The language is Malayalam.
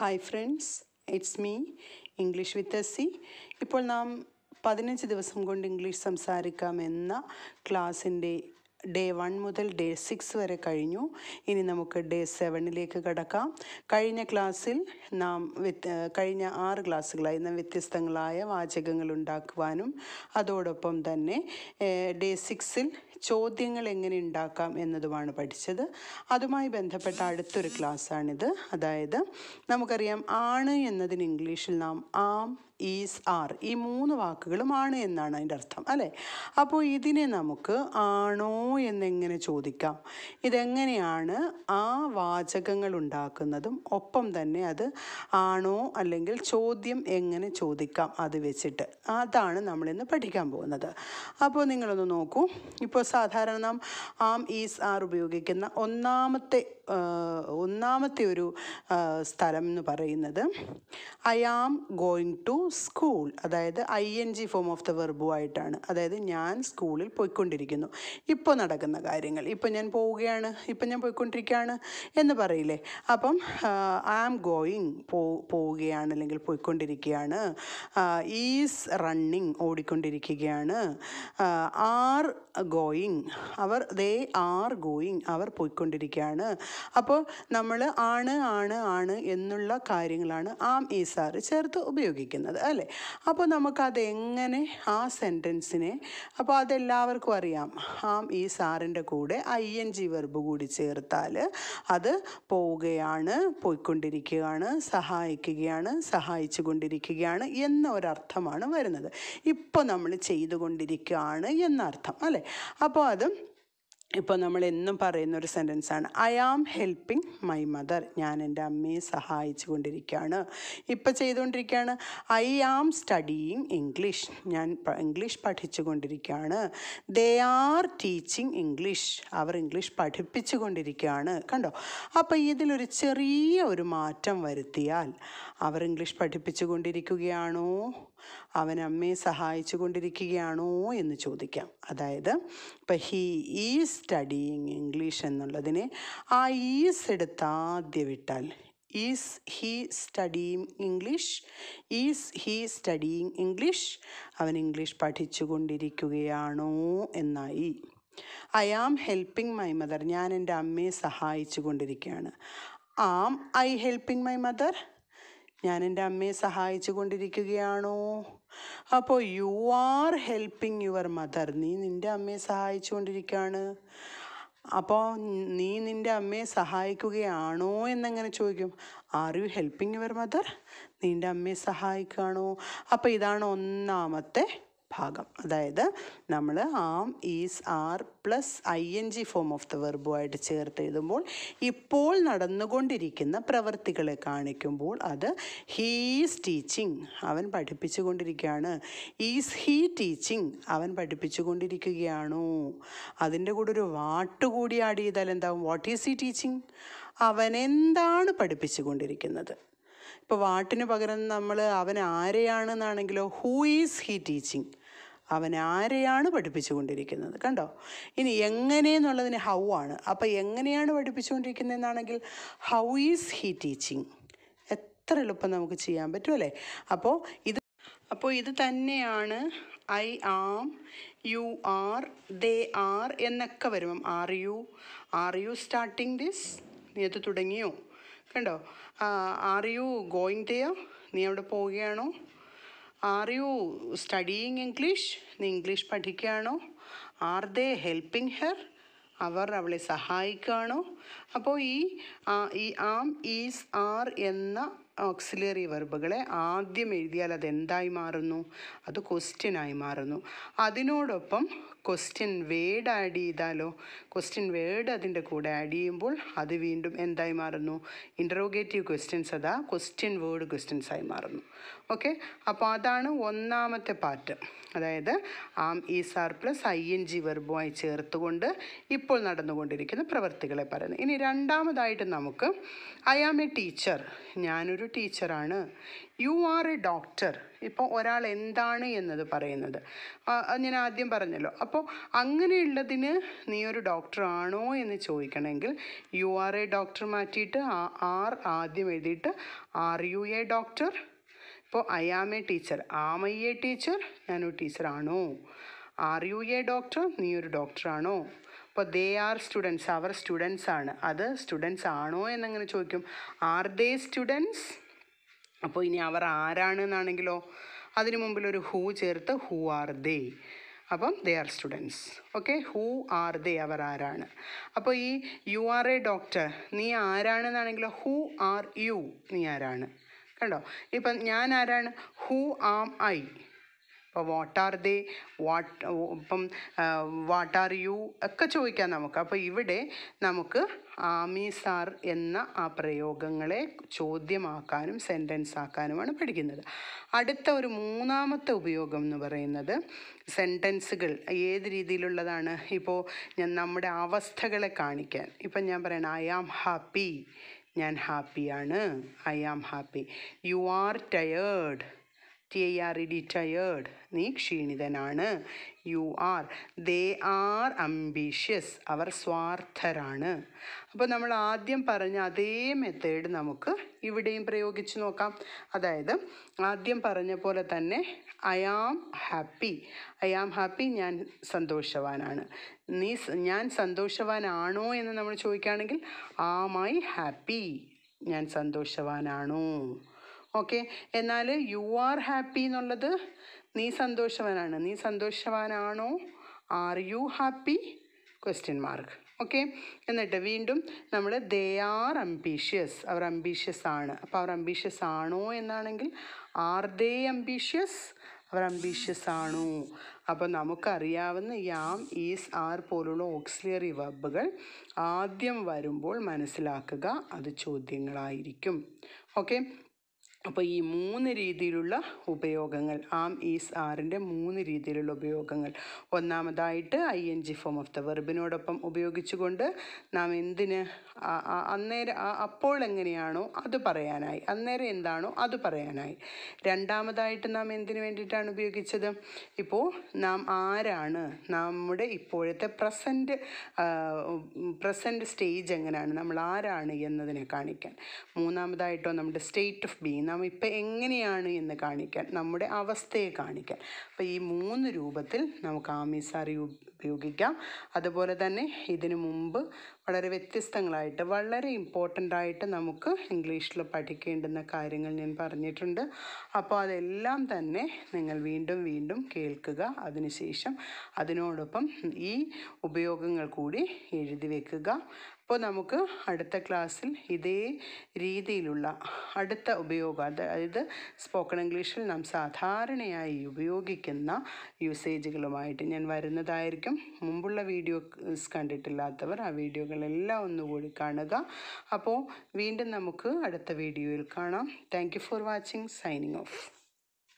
Hi friends, it's me, English with ASEE. ഇപ്പോൾ നാം 15 ദിവസം കൊണ്ട് ഇംഗ്ലീഷ് സംസാരിക്കാം എന്ന ക്ലാസ്സിൻ്റെ ഡേ 1 മുതൽ ഡേ 6 വരെ കഴിഞ്ഞു. ഇനി നമുക്ക് ഡേ 7ലേക്ക് കടക്കാം. കഴിഞ്ഞ ക്ലാസ്സിൽ നാം കഴിഞ്ഞ 6 ക്ലാസ്സുകളായി നാം വ്യത്യസ്തങ്ങളായ വാചകങ്ങൾ ഉണ്ടാക്കുവാനും അതോടൊപ്പം തന്നെ ഡേ 6ൽ ചോദ്യങ്ങൾ എങ്ങനെ ഉണ്ടാക്കാം എന്നതുമാണ് പഠിച്ചത്. അതുമായി ബന്ധപ്പെട്ട അടുത്തൊരു ക്ലാസ്സാണിത്. അതായത് നമുക്കറിയാം ആണ് എന്നതിന് ഇംഗ്ലീഷിൽ നാം ആം, ഈസ്, ആർ ഈ 3 വാക്കുകളും ആണ് എന്നാണ് അതിൻ്റെ അർത്ഥം അല്ലേ. അപ്പോൾ ഇതിനെ നമുക്ക് ആണോ എന്നെങ്ങനെ ചോദിക്കാം, ഇതെങ്ങനെയാണ് ആ വാചകങ്ങൾ ഉണ്ടാക്കുന്നതും ഒപ്പം തന്നെ അത് ആണോ അല്ലെങ്കിൽ ചോദ്യം എങ്ങനെ ചോദിക്കാം അത് വെച്ചിട്ട് അതാണ് നമ്മളിന്ന് പഠിക്കാൻ പോകുന്നത്. അപ്പോൾ നിങ്ങളൊന്ന് നോക്കൂ. ഇപ്പോൾ സാധാരണ നാം ആം, ഈസ്, ആർ ഉപയോഗിക്കുന്ന ഒന്നാമത്തെ ഒരു സ്ഥലം എന്ന് പറയുന്നത് I am going to school, അതായത് ING ഫോം ഓഫ് ദ വെർബുമായിട്ടാണ്. അതായത് ഞാൻ സ്കൂളിൽ പോയിക്കൊണ്ടിരിക്കുന്നു, ഇപ്പോൾ നടക്കുന്ന കാര്യങ്ങൾ, ഇപ്പം ഞാൻ പോവുകയാണ്, ഇപ്പം ഞാൻ പോയിക്കൊണ്ടിരിക്കുകയാണ് എന്ന് പറയില്ലേ. അപ്പം ഐ ആം ഗോയിങ് പോവുകയാണ് അല്ലെങ്കിൽ പോയിക്കൊണ്ടിരിക്കുകയാണ്. ഈസ് റണ്ണിങ് ഓടിക്കൊണ്ടിരിക്കുകയാണ്. Are going they are going അവർ പോയിക്കൊണ്ടിരിക്കുകയാണ്. അപ്പോൾ നമ്മൾ ആണ് എന്നുള്ള കാര്യങ്ങളാണ് ആം, ഈസ്, ആർ ചേർത്ത് ഉപയോഗിക്കുന്നത് അല്ലേ. അപ്പോൾ നമുക്കതെങ്ങനെ ആ സെൻറ്റൻസിനെ, അപ്പോൾ അതെല്ലാവർക്കും അറിയാം, ആം, ഈസ്, ആറിൻ്റെ കൂടെ ING വെർബ് കൂടി ചേർത്താൽ അത് പോവുകയാണ്, പോയിക്കൊണ്ടിരിക്കുകയാണ്, സഹായിക്കുകയാണ്, സഹായിച്ചു കൊണ്ടിരിക്കുകയാണ് എന്ന ഒരർത്ഥമാണ് വരുന്നത്. ഇപ്പോൾ നമ്മൾ ചെയ്തുകൊണ്ടിരിക്കുകയാണ് എന്നർത്ഥം അല്ലേ. അപ്പോൾ അത് ഇപ്പോൾ നമ്മൾ എന്നും പറയുന്നൊരു സെൻറ്റൻസാണ് I am helping my mother, ഞാൻ എൻ്റെ അമ്മയെ സഹായിച്ചു കൊണ്ടിരിക്കുകയാണ്, ഇപ്പോൾ ചെയ്തുകൊണ്ടിരിക്കുകയാണ്. ഐ ആം സ്റ്റഡിയിങ് ഇംഗ്ലീഷ്, ഞാൻ ഇംഗ്ലീഷ് പഠിച്ചു കൊണ്ടിരിക്കുകയാണ്. ദേ ആർ ടീച്ചിങ് ഇംഗ്ലീഷ്, അവർ ഇംഗ്ലീഷ് പഠിപ്പിച്ചു കൊണ്ടിരിക്കുകയാണ്. കണ്ടോ. അപ്പോൾ ഇതിലൊരു ചെറിയ ഒരു മാറ്റം വരുത്തിയാൽ അവർ ഇംഗ്ലീഷ് പഠിപ്പിച്ചു കൊണ്ടിരിക്കുകയാണോ, അവൻ അമ്മയെ സഹായിച്ചു കൊണ്ടിരിക്കുകയാണോ എന്ന് ചോദിക്കാം. അതായത് ഇപ്പം ഹീ ഈസ് സ്റ്റഡിയിങ് ഇംഗ്ലീഷ് എന്നുള്ളതിനെ ആ ഈസ് എടുത്ത് ആദ്യം വിട്ടാൽ is he studying English, is he studying English, അവൻ ഇംഗ്ലീഷ് പഠിച്ചു കൊണ്ടിരിക്കുകയാണോ എന്നായി. I am helping my mother, ഞാൻ എൻ്റെ അമ്മയെ സഹായിച്ചു കൊണ്ടിരിക്കുകയാണ്. Am I helping my mother, ഞാൻ എൻ്റെ അമ്മയെ സഹായിച്ചു കൊണ്ടിരിക്കുകയാണോ. അപ്പോൾ you are helping your mother, നീ നിൻ്റെ അമ്മയെ സഹായിച്ചു കൊണ്ടിരിക്കുകയാണ്. അപ്പോൾ നീ നിൻ്റെ അമ്മയെ സഹായിക്കുകയാണോ എന്നെങ്ങനെ ചോദിക്കും. Are you helping your mother, നിൻ്റെ അമ്മയെ സഹായിക്കുകയാണോ. അപ്പോൾ ഇതാണ് ഒന്നാമത്തെ ഭാഗം. അതായത് നമ്മൾ am, is, are plus ING form of the വെർബുമായിട്ട് ചേർത്ത് എഴുതുമ്പോൾ ഇപ്പോൾ നടന്നുകൊണ്ടിരിക്കുന്ന പ്രവൃത്തികളെ കാണിക്കുമ്പോൾ അത് ഹീസ് ടീച്ചിങ്, അവൻ പഠിപ്പിച്ചു കൊണ്ടിരിക്കുകയാണ്. ഈസ് ഹീ ടീച്ചിങ്, അവൻ പഠിപ്പിച്ചു കൊണ്ടിരിക്കുകയാണോ. അതിൻ്റെ കൂടെ ഒരു വാട്ട് കൂടി ആഡ് ചെയ്താൽ എന്താവും, വാട്ട് ഈസ് ഹീ ടീച്ചിങ്, അവൻ എന്താണ് പഠിപ്പിച്ചു കൊണ്ടിരിക്കുന്നത്. ഇപ്പോൾ വാട്ടിന് പകരം നമ്മൾ അവൻ ആരെയാണെന്നാണെങ്കിലോ ഹൂ ഈസ് ഹീ ടീച്ചിങ്, അവൻ ആരെയാണ് പഠിപ്പിച്ചു കൊണ്ടിരിക്കുന്നത്. കണ്ടോ. ഇനി എങ്ങനെയെന്നുള്ളതിന് ഹൗ ആണ്. അപ്പോൾ എങ്ങനെയാണ് പഠിപ്പിച്ചുകൊണ്ടിരിക്കുന്നതെന്നാണെങ്കിൽ ഹൗ ഈസ് ഹീ ടീച്ചിങ്. എത്ര എളുപ്പം നമുക്ക് ചെയ്യാൻ പറ്റും അല്ലേ. അപ്പോൾ ഇത് തന്നെയാണ് I am, you are, they are എന്നൊക്കെ വരുമ്പം ആർ യു സ്റ്റാർട്ടിങ് ദിസ്, നീ അത് തുടങ്ങിയോ. കണ്ടോ. ആർ യു ഗോയിങ് ദെയർ, നീ അവിടെ പോവുകയാണോ. ആർ യു സ്റ്റഡിയിങ് ഇംഗ്ലീഷ്, നീ ഇംഗ്ലീഷ് പഠിക്കുകയാണോ. ആർ ദേ ഹെൽപ്പിംഗ് ഹെർ, അവർ അവളെ സഹായിക്കുകയാണോ. അപ്പോൾ ഈ ആം, ഈസ്, ആർ എന്ന ഓക്സിലറി വെർബുകളെ ആദ്യം എഴുതിയാൽ അതെന്തായി മാറുന്നു, അത് ക്വസ്റ്റ്യനായി മാറുന്നു. അതിനോടൊപ്പം ക്വസ്റ്റ്യൻ വേർഡ് ആഡ് ചെയ്താലോ, ക്വസ്റ്റ്യൻ വേർഡ് അതിൻ്റെ കൂടെ ആഡ് ചെയ്യുമ്പോൾ അത് വീണ്ടും എന്തായി മാറുന്നു, ഇൻ്ററോഗേറ്റീവ് ക്വസ്റ്റ്യൻസ്, അതാ ക്വസ്റ്റ്യൻ വേർഡ് ക്വസ്റ്റ്യൻസായി മാറുന്നു. ഓക്കെ. അപ്പോൾ അതാണ് ഒന്നാമത്തെ പാർട്ട്. അതായത് am, is, are plus ING വെർബുമായി ചേർത്തുകൊണ്ട് ഇപ്പോൾ നടന്നുകൊണ്ടിരിക്കുന്ന പ്രവൃത്തികളെ പറയുന്നു. ഇനി രണ്ടാമതായിട്ട് നമുക്ക് ഐ ആം എ ടീച്ചർ ഞാനൊരു ടീച്ചറാണ്. You are a doctor. ഇപ്പോൾ ഒരാൾ എന്താണ് എന്നത് പറയുന്നത് ഞാൻ ആദ്യം പറഞ്ഞല്ലോ. അപ്പോൾ അങ്ങനെയുള്ളതിന് നീ ഒരു ഡോക്ടറാണോ എന്ന് ചോദിക്കണമെങ്കിൽ യു ആർ എ ഡോക്ടർ മാറ്റിയിട്ട് ആർ ആദ്യം എഴുതിയിട്ട് ആർ യു എ ഡോക്ടർ. ഇപ്പോൾ I am a teacher, am I a teacher, ഞാനൊരു ടീച്ചറാണോ. ആർ യു എ ഡോക്ടർ, നീ ഒരു ഡോക്ടറാണോ. അപ്പോൾ ദേ ആർ സ്റ്റുഡൻസ്, അവർ സ്റ്റുഡൻസ് ആണ്. അത് സ്റ്റുഡൻസ് ആണോ എന്നങ്ങനെ ചോദിക്കും. Are they students. അപ്പോൾ ഇനി അവർ ആരാണെന്നാണെങ്കിലോ അതിന് മുമ്പിലൊരു ഹൂ ചേർത്ത് ഹൂ ആർ ദേ. അപ്പം they are students. Okay, who are they, അവർ ആരാണ്. അപ്പോൾ ഈ യു ആർ എ ഡോക്ടർ, നീ ആരാണെന്നാണെങ്കിലോ ഹൂ ആർ യു, നീ ആരാണ്. കണ്ടോ, ഇപ്പം ഞാൻ ആരാണ്, ഹൂ ആം ഐ. ഇപ്പോൾ വാട്ട് ആർ ദേ, ഇപ്പം വാട്ട് ആർ യു ഒക്കെ ചോദിക്കാം നമുക്ക്. അപ്പോൾ ഇവിടെ നമുക്ക് ആമീസ് ആർ എന്ന ആ പ്രയോഗങ്ങളെ ചോദ്യമാക്കാനും സെൻറ്റൻസ് ആക്കാനുമാണ് പഠിക്കുന്നത്. അടുത്ത ഒരു മൂന്നാമത്തെ ഉപയോഗം എന്ന് പറയുന്നത് സെൻറ്റൻസുകൾ ഏത് രീതിയിലുള്ളതാണ്. ഇപ്പോൾ നമ്മുടെ അവസ്ഥകളെ കാണിക്കാൻ. ഇപ്പം ഞാൻ പറയണം ഐ ആം ഹാപ്പി, ഞാൻ ഹാപ്പിയാണ്. I am happy. You are tired, TIRED tired, നീ ക്ഷീണിതനാണ്. You are. They are ambitious, അവർ സ്വാർത്ഥരാണ്. അപ്പോൾ നമ്മൾ ആദ്യം പറഞ്ഞ അതേ മെത്തേഡ് നമുക്ക് ഇവിടെയും പ്രയോഗിച്ച് നോക്കാം. അതായത് ആദ്യം പറഞ്ഞ പോലെ തന്നെ I am happy. I am happy, ഞാൻ സന്തോഷവാനാണ്. ഞാൻ സന്തോഷവാനാണോ എന്ന് നമ്മൾ ചോദിക്കുകയാണെങ്കിൽ ആം ഐ ഹാപ്പി, ഞാൻ സന്തോഷവാനാണോ. ഓക്കെ, എന്നാൽ യു ആർ ഹാപ്പി എന്നുള്ളത് നീ സന്തോഷവാനാണ്. നീ സന്തോഷവാനാണോ. Are you happy, question mark. Okay, എന്നിട്ട് വീണ്ടും നമ്മൾ ദേ ആർ അംബീഷ്യസ്, അവർ അംബീഷ്യസ് ആണ്. അപ്പോൾ അവർ അംബീഷ്യസ് ആണോ എന്നാണെങ്കിൽ ആർ ദേ അംബീഷ്യസ്, അവർ അംബീഷ്യസ് ആണോ. അപ്പോൾ നമുക്കറിയാവുന്ന യാം, ഈസ്, ആർ പോലുള്ള ഓക്സിലറി വെർബുകൾ ആദ്യം വരുമ്പോൾ മനസ്സിലാക്കുക, അത് ചോദ്യങ്ങളായിരിക്കും. ഓക്കെ, അപ്പോൾ ഈ 3 രീതിയിലുള്ള ഉപയോഗങ്ങൾ, ആം, ഈസ്, ആറിൻ്റെ 3 രീതിയിലുള്ള ഉപയോഗങ്ങൾ. ഒന്നാമതായിട്ട് ING ഫോം ഓഫ് ദ വെർബിനോടൊപ്പം ഉപയോഗിച്ചുകൊണ്ട് നാം എന്തിന് അന്നേരം അപ്പോൾ എങ്ങനെയാണോ അത് പറയാനായി, അന്നേരം എന്താണോ അത് പറയാനായി. രണ്ടാമതായിട്ട് നാം എന്തിനു വേണ്ടിയിട്ടാണ് ഉപയോഗിച്ചത്, ഇപ്പോൾ നാം ആരാണ്, നമ്മുടെ ഇപ്പോഴത്തെ പ്രസൻറ്റ് സ്റ്റേജ് എങ്ങനെയാണ്, നമ്മൾ ആരാണ് എന്നതിനെ കാണിക്കാൻ. മൂന്നാമതായിട്ടോ നമ്മുടെ സ്റ്റേറ്റ് ഓഫ് ബീയിങ്, നാം ഇപ്പം എങ്ങനെയാണ് എന്ന് കാണിക്കാൻ, നമ്മുടെ അവസ്ഥയെ കാണിക്കാൻ. അപ്പോൾ ഈ 3 രൂപത്തിൽ നമുക്ക് ആമീസാറി ഉപയോഗിക്കാം. അതുപോലെ തന്നെ ഇതിനു മുമ്പ് വളരെ വ്യത്യസ്തങ്ങളായിട്ട് വളരെ ഇമ്പോർട്ടൻ്റ് ആയിട്ട് നമുക്ക് ഇംഗ്ലീഷിൽ പഠിക്കേണ്ടുന്ന കാര്യങ്ങൾ ഞാൻ പറഞ്ഞിട്ടുണ്ട്. അപ്പോൾ അതെല്ലാം തന്നെ നിങ്ങൾ വീണ്ടും വീണ്ടും കേൾക്കുക. അതിനുശേഷം അതിനോടൊപ്പം ഈ ഉപയോഗങ്ങൾ കൂടി എഴുതി വെക്കുക. അപ്പോൾ നമുക്ക് അടുത്ത ക്ലാസ്സിൽ ഇതേ രീതിയിലുള്ള അടുത്ത ഉപയോഗം, അതായത് സ്പോക്കൺ ഇംഗ്ലീഷിൽ നാം സാധാരണയായി ഉപയോഗിക്കുന്ന യൂസേജുകളുമായിട്ട് ഞാൻ വരുന്നതായിരിക്കും. മുമ്പുള്ള വീഡിയോസ് കണ്ടിട്ടില്ലാത്തവർ ആ വീഡിയോകളെല്ലാം ഒന്നുകൂടി കാണുക. അപ്പോൾ വീണ്ടും നമുക്ക് അടുത്ത വീഡിയോയിൽ കാണാം. Thank you for watching. Signing of.